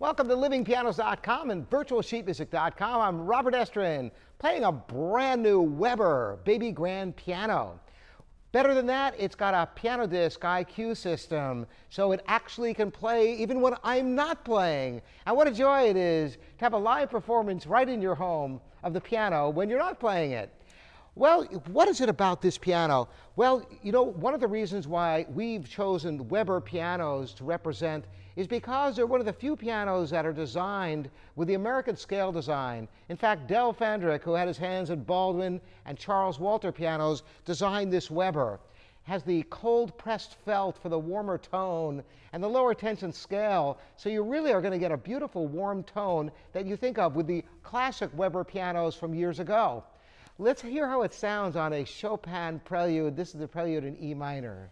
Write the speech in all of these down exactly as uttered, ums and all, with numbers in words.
Welcome to living pianos dot com and virtual sheet music dot com. I'm Robert Estrin, playing a brand new Weber Baby Grand piano. Better than that, it's got a piano disc I Q system, so it actually can play even when I'm not playing. And what a joy it is to have a live performance right in your home of the piano when you're not playing it. Well, what is it about this piano? Well, you know, one of the reasons why we've chosen Weber pianos to represent is because they're one of the few pianos that are designed with the American scale design. In fact, Del Fandrick, who had his hands in Baldwin and Charles Walter pianos, designed this Weber. It has the cold pressed felt for the warmer tone and the lower tension scale, so you really are going to get a beautiful warm tone that you think of with the classic Weber pianos from years ago. Let's hear how it sounds on a Chopin prelude. This is the prelude in E minor.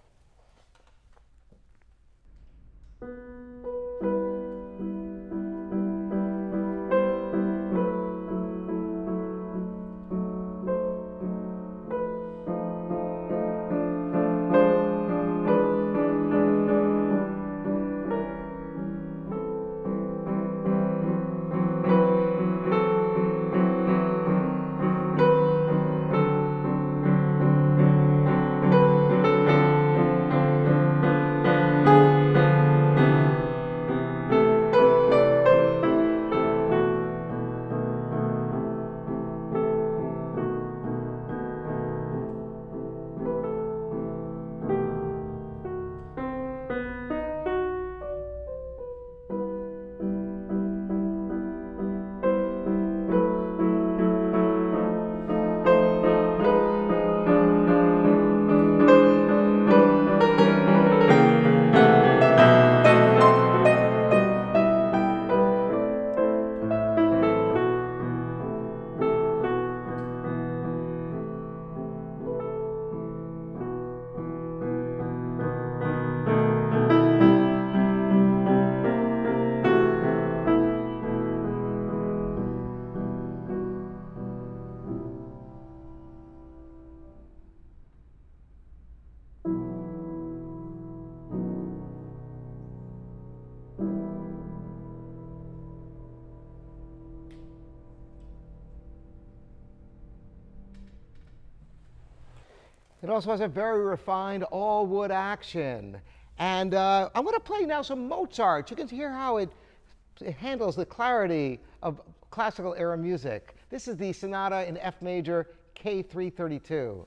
It also has a very refined all-wood action. And uh, I'm going to play now some Mozart. You can hear how it, it handles the clarity of classical era music. This is the Sonata in F major, K three thirty-two.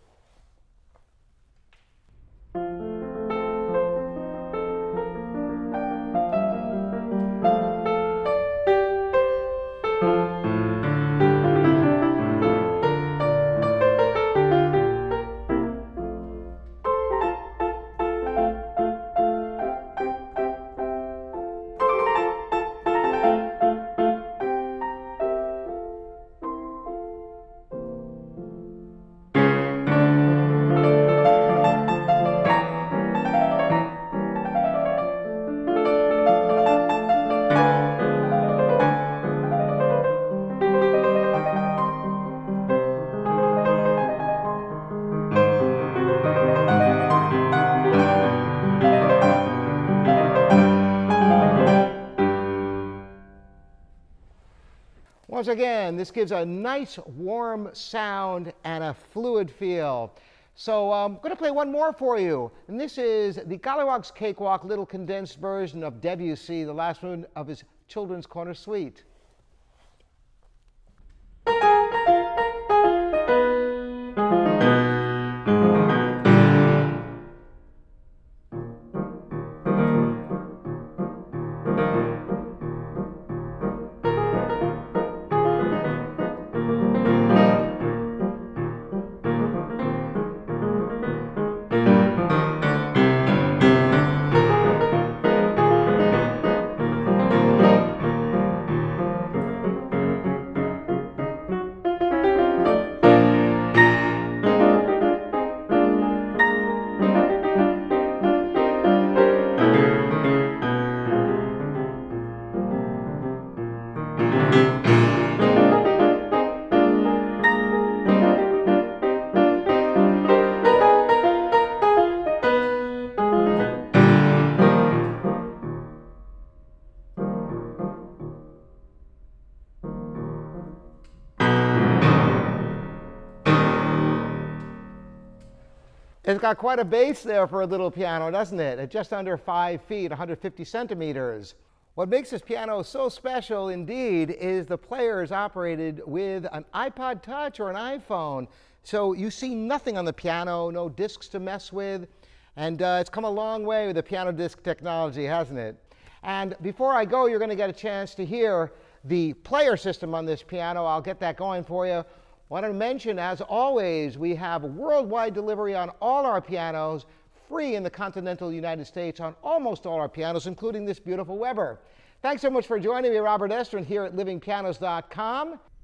Once again, this gives a nice warm sound and a fluid feel. So I'm going to play one more for you. And this is the Golliwogg's Cakewalk, little condensed version of Debussy, the last one of his Children's Corner Suite. It's got quite a base there for a little piano, doesn't it? At just under five feet, one hundred fifty centimeters. What makes this piano so special indeed is the player is operated with an iPod Touch or an iPhone. So you see nothing on the piano, no discs to mess with. And uh, it's come a long way with the piano disc technology, hasn't it? And before I go, you're going to get a chance to hear the player system on this piano. I'll get that going for you. Want to mention, as always, we have worldwide delivery on all our pianos, free in the continental United States on almost all our pianos, including this beautiful Weber. Thanks so much for joining me, Robert Estrin, here at living pianos dot com.